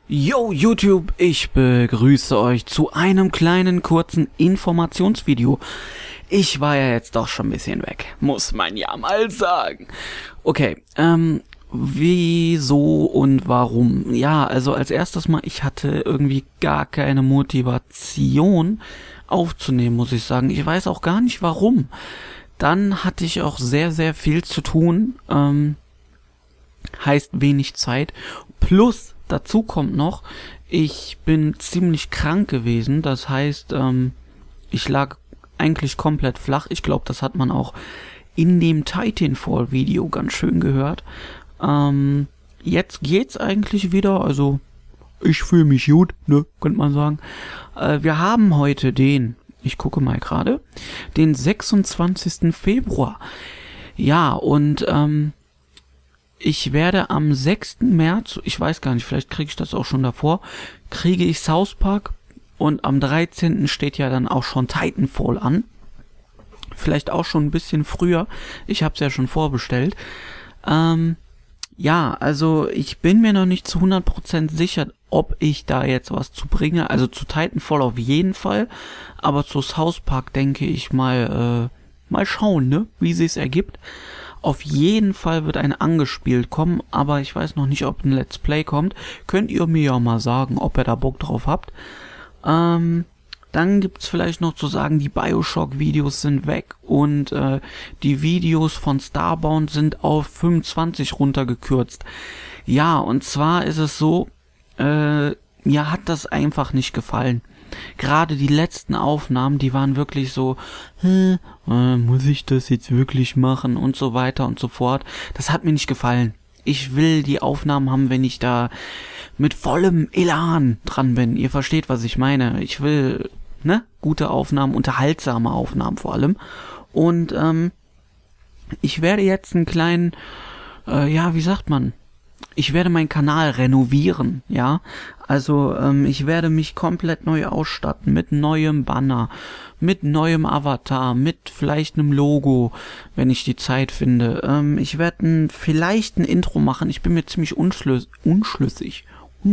Yo YouTube, ich begrüße euch zu einem kleinen kurzen Informationsvideo. Ich war ja jetzt doch schon ein bisschen weg, muss man ja mal sagen. Okay, wieso und warum? Ja, also als erstes mal, ich hatte irgendwie gar keine Motivation aufzunehmen, muss ich sagen. Ich weiß auch gar nicht warum. Dann hatte ich auch sehr, sehr viel zu tun, heißt wenig Zeit. Plus, dazu kommt noch, ich bin ziemlich krank gewesen, das heißt, ich lag eigentlich komplett flach. Ich glaube, das hat man auch in dem Titanfall-Video ganz schön gehört. Jetzt geht's eigentlich wieder, also ich fühle mich gut, ne, könnte man sagen. Wir haben heute ich gucke mal gerade, den 26. Februar. Ja, und ich werde am 6. März, ich weiß gar nicht, vielleicht kriege ich das auch schon davor, kriege ich South Park und am 13. steht ja dann auch schon Titanfall an. Vielleicht auch schon ein bisschen früher, ich habe es ja schon vorbestellt. Ja, also ich bin mir noch nicht zu 100% sicher, ob ich da jetzt was zu bringe. Also zu Titanfall auf jeden Fall, aber zu South Park denke ich mal schauen, ne, wie sich's ergibt. Auf jeden Fall wird ein angespielt kommen, aber ich weiß noch nicht, ob ein Let's Play kommt. Könnt ihr mir ja mal sagen, ob ihr da Bock drauf habt. Dann gibt's vielleicht noch zu sagen, die Bioshock-Videos sind weg und die Videos von Starbound sind auf 25 runtergekürzt. Ja, und zwar ist es so, mir hat das einfach nicht gefallen. Gerade die letzten Aufnahmen, die waren wirklich so, muss ich das jetzt wirklich machen und so weiter und so fort. Das hat mir nicht gefallen. Ich will die Aufnahmen haben, wenn ich da mit vollem Elan dran bin. Ihr versteht, was ich meine. Ich will, ne, gute Aufnahmen, unterhaltsame Aufnahmen vor allem. Und ich werde jetzt einen kleinen, ja, wie sagt man? Ich werde meinen Kanal renovieren, ja. Also ich werde mich komplett neu ausstatten mit neuem Banner, mit neuem Avatar, mit vielleicht einem Logo, wenn ich die Zeit finde. Ich werde vielleicht ein Intro machen. Ich bin mir ziemlich unschlüssig.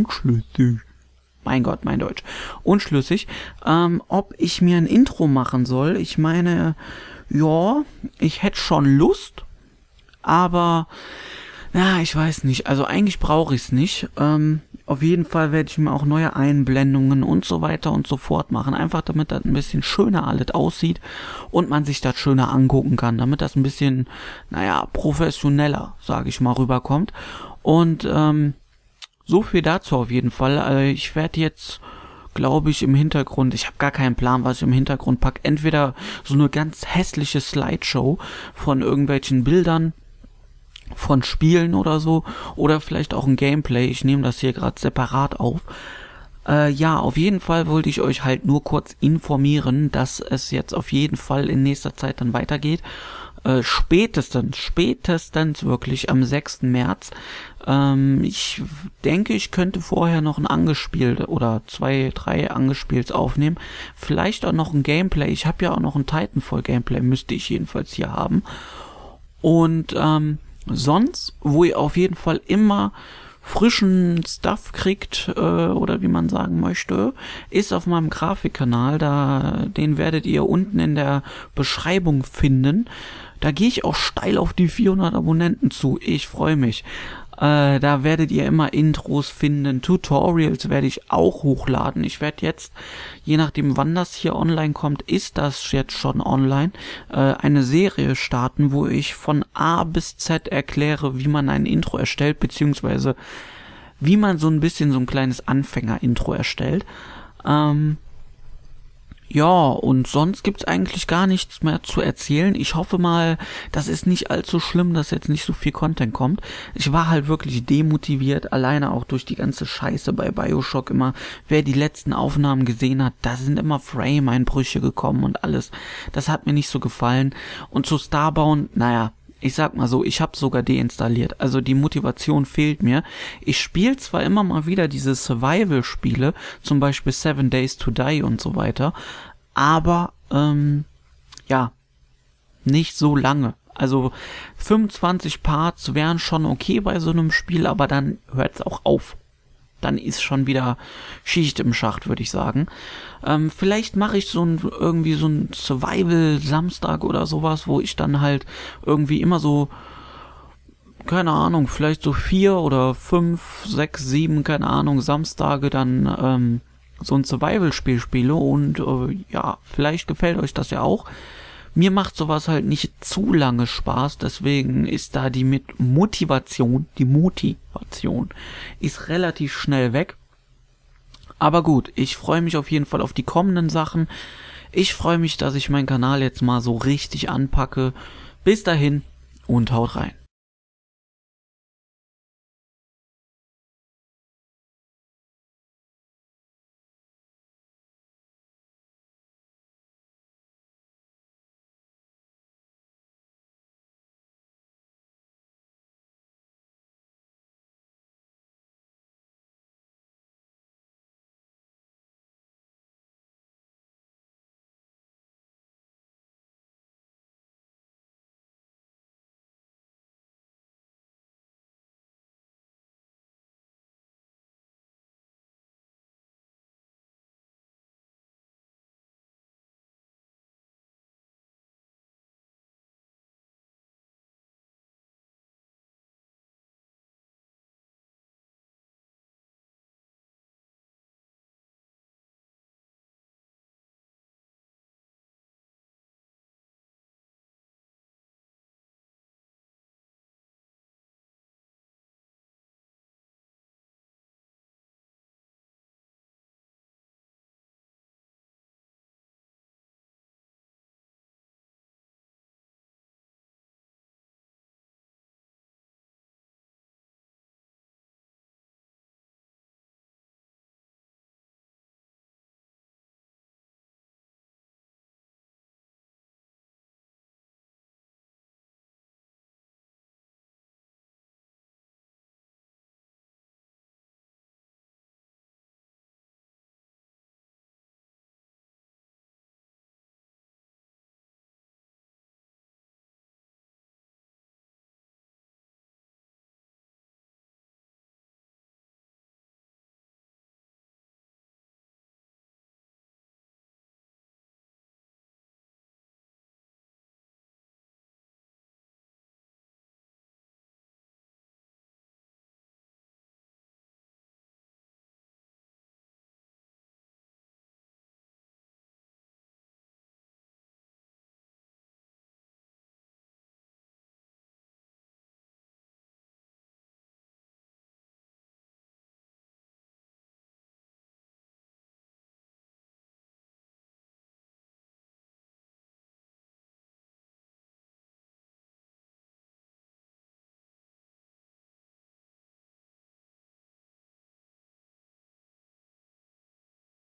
Mein Gott, mein Deutsch. Unschlüssig, ob ich mir ein Intro machen soll. Ich meine, ja, ich hätte schon Lust, aber ja, ich weiß nicht. Also eigentlich brauche ich es nicht. Auf jeden Fall werde ich mir auch neue Einblendungen und so weiter und so fort machen. Einfach damit das ein bisschen schöner alles aussieht und man sich das schöner angucken kann. Damit das ein bisschen, naja, professioneller, sage ich mal, rüberkommt. Und so viel dazu auf jeden Fall. Ich werde jetzt, glaube ich, im Hintergrund, ich habe gar keinen Plan, was ich im Hintergrund packe. Entweder so eine ganz hässliche Slideshow von irgendwelchen Bildern, von Spielen oder so, oder vielleicht auch ein Gameplay. Ich nehme das hier gerade separat auf. Ja, auf jeden Fall wollte ich euch halt nur kurz informieren, dass es jetzt auf jeden Fall in nächster Zeit dann weitergeht. Spätestens wirklich am 6. März. Ich denke, ich könnte vorher noch ein Angespielt oder 2, 3 Angespielts aufnehmen. Vielleicht auch noch ein Gameplay. Ich habe ja auch noch ein Titanfall-Gameplay, müsste ich jedenfalls hier haben. Und sonst, wo ihr auf jeden Fall immer frischen Stuff kriegt, oder wie man sagen möchte, ist auf meinem Grafikkanal, den werdet ihr unten in der Beschreibung finden. Da gehe ich auch steil auf die 400 Abonnenten zu. Ich freue mich. Da werdet ihr immer Intros finden, Tutorials werde ich auch hochladen. Ich werde jetzt, je nachdem wann das hier online kommt, ist das jetzt schon online, eine Serie starten, wo ich von A bis Z erkläre, wie man ein Intro erstellt, beziehungsweise wie man so ein bisschen so ein kleines Anfänger-Intro erstellt. Ja, und sonst gibt's eigentlich gar nichts mehr zu erzählen. Ich hoffe mal, das ist nicht allzu schlimm, dass jetzt nicht so viel Content kommt. Ich war halt wirklich demotiviert, alleine auch durch die ganze Scheiße bei Bioshock immer. Wer die letzten Aufnahmen gesehen hat, da sind immer Frame-Einbrüche gekommen und alles. Das hat mir nicht so gefallen. Und zu Starbound, naja, ich sag mal so, ich habe sogar deinstalliert. Also die Motivation fehlt mir. Ich spiele zwar immer mal wieder diese Survival-Spiele, zum Beispiel 7 Days to Die und so weiter, aber ja, nicht so lange. Also 25 Parts wären schon okay bei so einem Spiel, aber dann hört es auch auf. dann ist schon wieder Schicht im Schacht, würde ich sagen. Vielleicht mache ich irgendwie so ein Survival-Samstag oder sowas, wo ich dann halt irgendwie immer so, keine Ahnung, vielleicht so 4 oder 5, 6, 7, keine Ahnung, Samstage dann so ein Survival-Spiel spiele und ja, vielleicht gefällt euch das ja auch. Mir macht sowas halt nicht zu lange Spaß, deswegen ist da die Motivation ist relativ schnell weg. Aber gut, ich freue mich auf jeden Fall auf die kommenden Sachen. Ich freue mich, dass ich meinen Kanal jetzt mal so richtig anpacke. Bis dahin und haut rein.